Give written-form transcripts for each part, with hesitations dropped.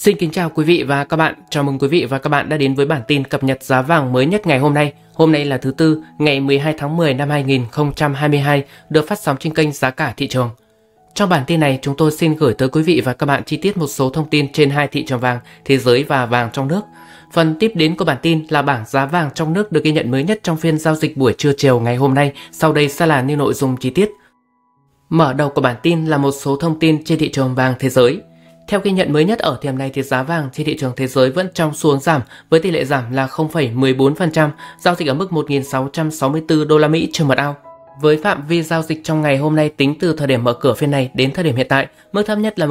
Xin kính chào quý vị và các bạn. Chào mừng quý vị và các bạn đã đến với bản tin cập nhật giá vàng mới nhất ngày hôm nay. Hôm nay là thứ Tư, ngày 12 tháng 10 năm 2022, được phát sóng trên kênh Giá cả thị trường. Trong bản tin này, chúng tôi xin gửi tới quý vị và các bạn chi tiết một số thông tin trên hai thị trường vàng, thế giới và vàng trong nước. Phần tiếp đến của bản tin là bảng giá vàng trong nước được ghi nhận mới nhất trong phiên giao dịch buổi trưa chiều ngày hôm nay. Sau đây sẽ là những nội dung chi tiết. Mở đầu của bản tin là một số thông tin trên thị trường vàng thế giới. Theo ghi nhận mới nhất ở thời điểm này thì giá vàng trên thị trường thế giới vẫn trong xu hướng giảm với tỷ lệ giảm là 0,14%, giao dịch ở mức 1.664 đô la Mỹ trên một ounce. Với phạm vi giao dịch trong ngày hôm nay tính từ thời điểm mở cửa phiên này đến thời điểm hiện tại, mức thấp nhất là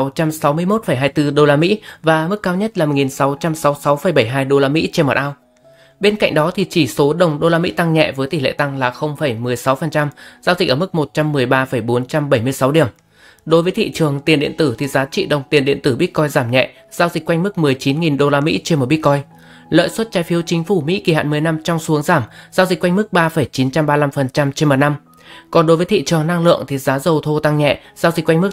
1.661,24 đô la Mỹ và mức cao nhất là 1.666,72 đô la Mỹ trên một ounce. Bên cạnh đó thì chỉ số đồng đô la Mỹ tăng nhẹ với tỷ lệ tăng là 0,16%, giao dịch ở mức 113,476 điểm. Đối với thị trường tiền điện tử thì giá trị đồng tiền điện tử Bitcoin giảm nhẹ, giao dịch quanh mức 19.000 đô la Mỹ trên một Bitcoin. Lợi suất trái phiếu chính phủ Mỹ kỳ hạn 10 năm trong xu hướng giảm, giao dịch quanh mức 3,935% trên một năm. Còn đối với thị trường năng lượng thì giá dầu thô tăng nhẹ, giao dịch quanh mức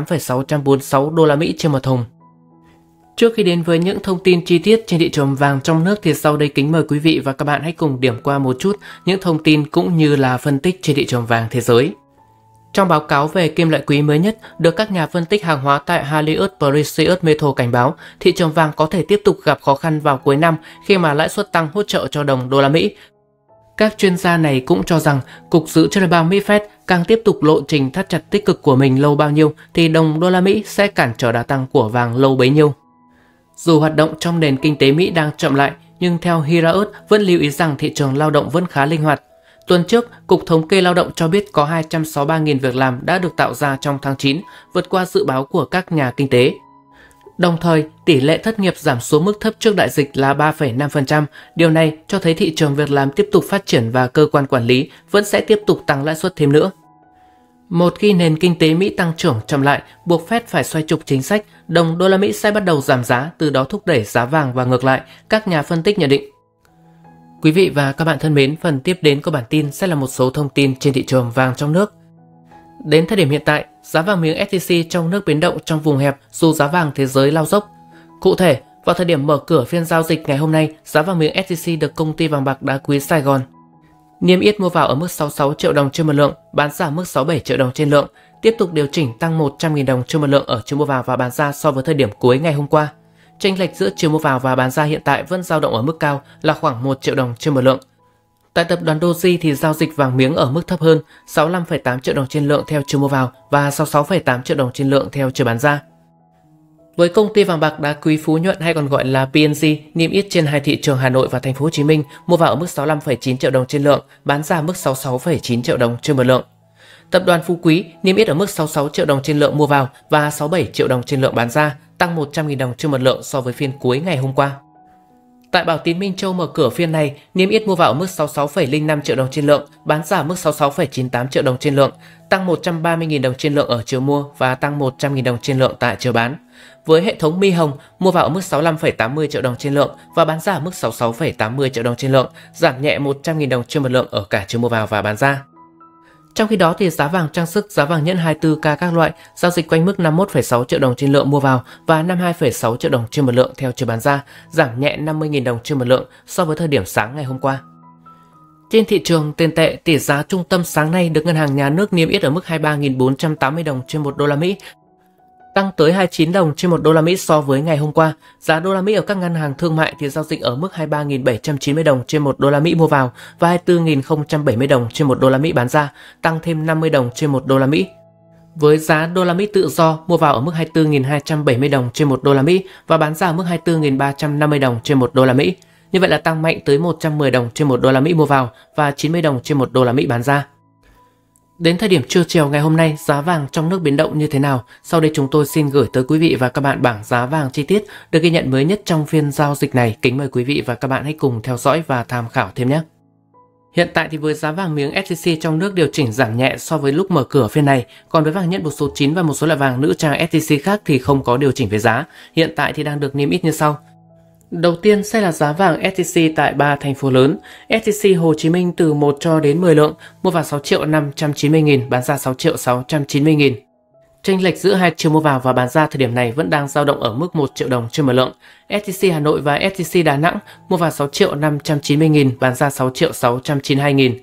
88,646 đô la Mỹ trên một thùng. Trước khi đến với những thông tin chi tiết trên thị trường vàng trong nước thì sau đây kính mời quý vị và các bạn hãy cùng điểm qua một chút những thông tin cũng như là phân tích trên thị trường vàng thế giới. Trong báo cáo về kim loại quý mới nhất được các nhà phân tích hàng hóa tại Halius Precious Metal cảnh báo, thị trường vàng có thể tiếp tục gặp khó khăn vào cuối năm khi mà lãi suất tăng hỗ trợ cho đồng đô la Mỹ. Các chuyên gia này cũng cho rằng Cục Dự trữ Liên bang Mỹ Fed càng tiếp tục lộ trình thắt chặt tích cực của mình lâu bao nhiêu thì đồng đô la Mỹ sẽ cản trở đà tăng của vàng lâu bấy nhiêu. Dù hoạt động trong nền kinh tế Mỹ đang chậm lại, nhưng theo Hiraeus vẫn lưu ý rằng thị trường lao động vẫn khá linh hoạt. Tuần trước, Cục Thống kê Lao động cho biết có 263.000 việc làm đã được tạo ra trong tháng 9, vượt qua dự báo của các nhà kinh tế. Đồng thời, tỷ lệ thất nghiệp giảm xuống mức thấp trước đại dịch là 3,5%. Điều này cho thấy thị trường việc làm tiếp tục phát triển và cơ quan quản lý vẫn sẽ tiếp tục tăng lãi suất thêm nữa. Một khi nền kinh tế Mỹ tăng trưởng chậm lại, buộc Fed phải xoay trục chính sách, đồng đô la Mỹ sẽ bắt đầu giảm giá, từ đó thúc đẩy giá vàng và ngược lại, các nhà phân tích nhận định. Quý vị và các bạn thân mến, phần tiếp đến của bản tin sẽ là một số thông tin trên thị trường vàng trong nước. Đến thời điểm hiện tại, giá vàng miếng SJC trong nước biến động trong vùng hẹp dù giá vàng thế giới lao dốc. Cụ thể, vào thời điểm mở cửa phiên giao dịch ngày hôm nay, giá vàng miếng SJC được công ty vàng bạc đá quý Sài Gòn niêm yết mua vào ở mức 66 triệu đồng trên một lượng, bán ra mức 67 triệu đồng trên lượng, tiếp tục điều chỉnh tăng 100.000 đồng trên một lượng ở chiều mua vào và bán ra so với thời điểm cuối ngày hôm qua. Chênh lệch giữa chiều mua vào và bán ra hiện tại vẫn dao động ở mức cao là khoảng 1 triệu đồng trên một lượng. Tại tập đoàn Doji thì giao dịch vàng miếng ở mức thấp hơn 65,8 triệu đồng trên lượng theo chiều mua vào và 66,8 triệu đồng trên lượng theo chiều bán ra. Với công ty vàng bạc đá quý Phú Nhuận hay còn gọi là PNG niêm yết trên hai thị trường Hà Nội và Thành phố Hồ Chí Minh, mua vào ở mức 65,9 triệu đồng trên lượng, bán ra mức 66,9 triệu đồng trên một lượng. Tập đoàn Phú Quý niêm yết ở mức 66 triệu đồng trên lượng mua vào và 67 triệu đồng trên lượng bán ra, tăng 100.000 đồng trên một lượng so với phiên cuối ngày hôm qua. Tại Bảo Tín Minh Châu mở cửa phiên này, niêm yết mua vào ở mức 66,05 triệu đồng trên lượng, bán ra ở mức 66,98 triệu đồng trên lượng, tăng 130.000 đồng trên lượng ở chiều mua và tăng 100.000 đồng trên lượng tại chiều bán. Với hệ thống Mi Hồng, mua vào ở mức 65,80 triệu đồng trên lượng và bán ra ở mức 66,80 triệu đồng trên lượng, giảm nhẹ 100.000 đồng trên một lượng ở cả chiều mua vào và bán ra. Trong khi đó thì giá vàng trang sức, giá vàng nhẫn 24K các loại giao dịch quanh mức 51,6 triệu đồng trên lượng mua vào và 52,6 triệu đồng trên một lượng theo chiều bán ra, giảm nhẹ 50.000 đồng trên một lượng so với thời điểm sáng ngày hôm qua. Trên thị trường tiền tệ, tỷ giá trung tâm sáng nay được Ngân hàng Nhà nước niêm yết ở mức 23.480 đồng trên một đô la Mỹ, tăng tới 29 đồng trên một đô la Mỹ so với ngày hôm qua. Giá đô la Mỹ ở các ngân hàng thương mại thì giao dịch ở mức 23.790 đồng trên một đô la Mỹ mua vào và 24.070 đồng trên một đô la Mỹ bán ra, tăng thêm 50 đồng trên một đô la Mỹ. Với giá đô la Mỹ tự do mua vào ở mức 24.270 đồng trên một đô la Mỹ và bán ra ở mức 24.350 đồng trên một đô la Mỹ. Như vậy là tăng mạnh tới 110 đồng trên một đô la Mỹ mua vào và 90 đồng trên một đô la Mỹ bán ra. Đến thời điểm trưa chiều ngày hôm nay, giá vàng trong nước biến động như thế nào? Sau đây chúng tôi xin gửi tới quý vị và các bạn bảng giá vàng chi tiết được ghi nhận mới nhất trong phiên giao dịch này. Kính mời quý vị và các bạn hãy cùng theo dõi và tham khảo thêm nhé. Hiện tại thì với giá vàng miếng SJC trong nước điều chỉnh giảm nhẹ so với lúc mở cửa phiên này, còn với vàng nhẫn một số 9 và một số loại vàng nữ trang SJC khác thì không có điều chỉnh về giá. Hiện tại thì đang được niêm yết như sau. Đầu tiên sẽ là giá vàng SJC tại 3 thành phố lớn. SJC Hồ Chí Minh từ 1 cho đến 10 lượng, mua vào 6.590.000, bán ra 6.690.000. Chênh lệch giữa hai chiều mua vào và bán ra thời điểm này vẫn đang dao động ở mức 1 triệu đồng trên một lượng. SJC Hà Nội và SJC Đà Nẵng mua vào 6 triệu 590 nghìn, bán ra 6 triệu 692 nghìn.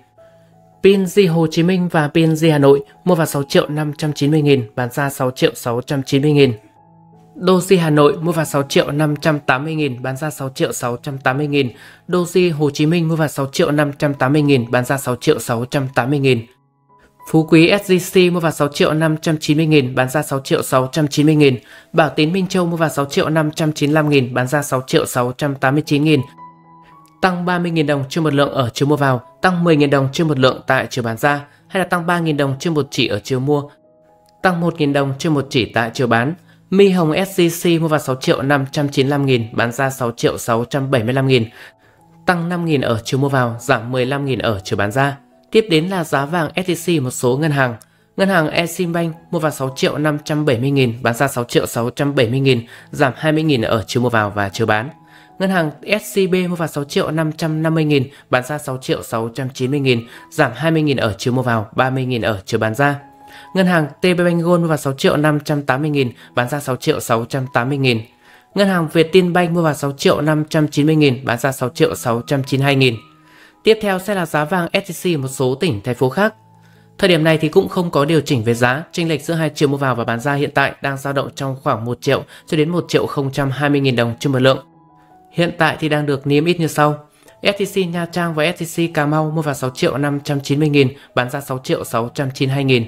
PNG Hồ Chí Minh và PNG Hà Nội mua vào 6 triệu 590 nghìn, bán ra 6 triệu 690 nghìn. Doji Hà Nội mua vào 6 triệu 580 nghìn, bán ra 6 triệu 680 nghìn. Doji Hồ Chí Minh mua vào 6 triệu 580 nghìn, bán ra 6 triệu 680 nghìn. Phú Quý SJC mua vào 6 triệu 590 nghìn, bán ra 6 triệu 690 nghìn. Bảo Tín Minh Châu mua vào 6 triệu 595 nghìn, bán ra 6 triệu 689 nghìn. Tăng 30.000 đồng trên một lượng ở chiều mua vào, tăng 10.000 đồng trên một lượng tại chiều bán ra, hay là tăng 3.000 đồng trên một chỉ ở chiều mua, tăng 1.000 đồng trên một chỉ tại chiều bán. Mi Hồng SJC mua vào 6 triệu 595 nghìn, bán ra 6 triệu 675 nghìn, tăng 5.000 ở chiều mua vào, giảm 15.000 ở chiều bán ra. Tiếp đến là giá vàng SJC một số ngân hàng. Ngân hàng Eximbank mua vào 6 triệu 570 nghìn, bán ra 6 triệu 670 nghìn, giảm 20.000 ở chiều mua vào và chiều bán. Ngân hàng SCB mua vào 6 triệu 550 nghìn, bán ra 6 triệu 690 nghìn, giảm 20.000 ở chiều mua vào, 30.000 ở chiều bán ra. Ngân hàng TP Bank Gold mua vào 6 triệu 580 nghìn, bán ra 6 triệu 680 nghìn. Ngân hàng Vietinbank mua vào 6 triệu 590 nghìn, bán ra 6 triệu 692 nghìn. Tiếp theo sẽ là giá vàng SJC ở một số tỉnh, thành phố khác. Thời điểm này thì cũng không có điều chỉnh về giá, chênh lệch giữa hai chiều mua vào và bán ra hiện tại đang dao động trong khoảng 1 triệu cho đến 1 triệu 020 nghìn đồng trên một lượng. Hiện tại thì đang được niêm yết như sau. SJC Nha Trang và SJC Cà Mau mua vào 6 triệu 590 nghìn, bán ra 6 triệu 692 nghìn.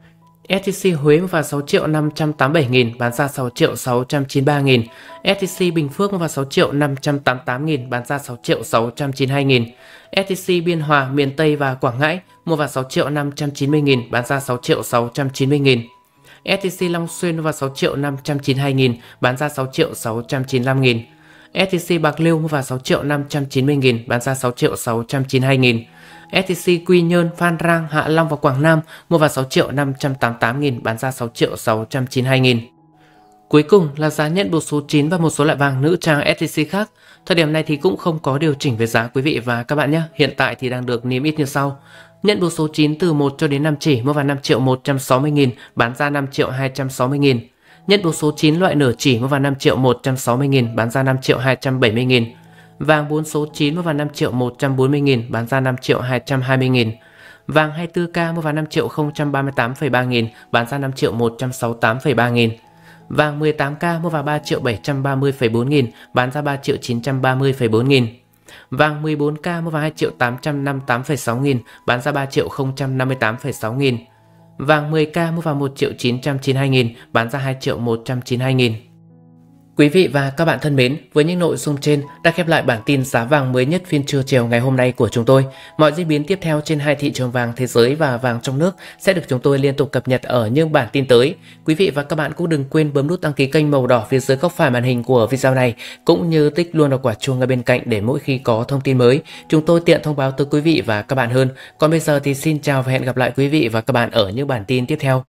SJC Huế mua vào 6 triệu 587 nghìn, bán ra 6 triệu 693 nghìn. SJC Bình Phước mua vào 6 triệu 588 nghìn, bán ra 6 triệu 692 nghìn. SJC Biên Hòa, miền Tây và Quảng Ngãi mua vào 6 triệu 590 nghìn, bán ra 6 triệu 690 nghìn. SJC Long Xuyên mua vào 6 triệu 592 nghìn, bán ra 6 triệu 695 nghìn. SJC Bạc Liêu mua vào 6 triệu 590 nghìn, bán ra 6 triệu 692 nghìn. SJC Quy Nhơn, Phan Rang, Hạ Long và Quảng Nam mua vào 6 triệu 588 nghìn, bán ra 6 triệu 692 nghìn. Cuối cùng là giá nhận bộ số 9 và một số loại vàng nữ trang SJC khác. Thời điểm này thì cũng không có điều chỉnh về giá quý vị và các bạn nhé. Hiện tại thì đang được niêm yết như sau. Nhận bộ số 9 từ 1 cho đến 5 chỉ mua vào 5 triệu 160 nghìn, bán ra 5 triệu 260 nghìn. Nhận bộ số 9 loại nửa chỉ mua vào 5 triệu 160 nghìn, bán ra 5 triệu 270 nghìn. Vàng 4 số 9 mua vào 5 triệu 140 nghìn, bán ra 5 triệu 220 nghìn. Vàng 24K mua vào 5 triệu 038,3 nghìn, bán ra 5 triệu 168,3 nghìn. Vàng 18K mua vào 3 triệu 730,4 nghìn, bán ra 3 triệu 930,4 nghìn. Vàng 14K mua vào 2 triệu 858,6 nghìn, bán ra 3 triệu 058,6 nghìn. Vàng 10K mua vào 1 triệu 992 nghìn, bán ra 2 triệu 192 nghìn. Quý vị và các bạn thân mến, với những nội dung trên đã khép lại bản tin giá vàng mới nhất phiên trưa chiều ngày hôm nay của chúng tôi. Mọi diễn biến tiếp theo trên hai thị trường vàng thế giới và vàng trong nước sẽ được chúng tôi liên tục cập nhật ở những bản tin tới. Quý vị và các bạn cũng đừng quên bấm nút đăng ký kênh màu đỏ phía dưới góc phải màn hình của video này, cũng như tích luôn vào quả chuông ở bên cạnh để mỗi khi có thông tin mới, chúng tôi tiện thông báo tới quý vị và các bạn hơn. Còn bây giờ thì xin chào và hẹn gặp lại quý vị và các bạn ở những bản tin tiếp theo.